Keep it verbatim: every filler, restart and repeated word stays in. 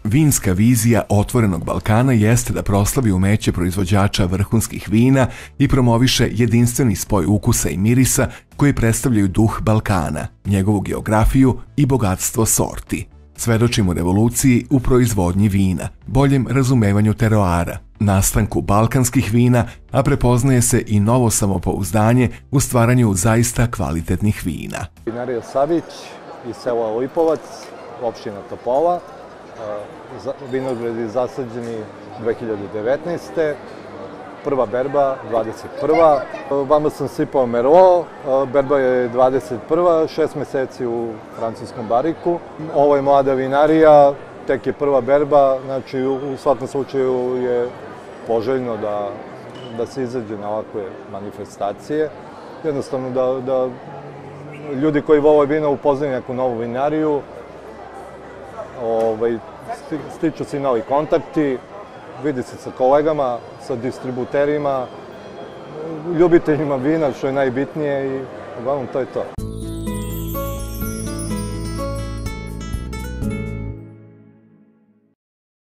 Vinska vizija Otvorenog Balkana jeste da proslavi umeće proizvođača vrhunskih vina i promoviše jedinstveni spoj ukusa i mirisa koji predstavljaju duh Balkana, njegovu geografiju i bogatstvo sorti. Svedočimo revoluciji u proizvodnji vina, boljem razumevanju teroara, nastanku balkanskih vina, a prepoznaje se i novo samopouzdanje u stvaranju zaista kvalitetnih vina. Vinarija Savić iz sela Lipovac, opština Topola. Vinogradi zasađeni dve hiljade devetnaeste. Prva berba dvadeset prva. Vama sam sipao Merlot, berba je dvadeset prva, šest meseci u francuskom bariku. Ovo je mlada vinarija, tek je prva berba, znači u svakom slučaju je poželjno da, da se izađe na ovakve manifestacije. Jednostavno da, da ljudi koji vole vino upoznaju neku novu vinariju, ovaj, stiču se i novi kontakti, vidi se sa kolegama, sa distributerima, ljubiteljima vina, što je najbitnije i uglavnom to je to.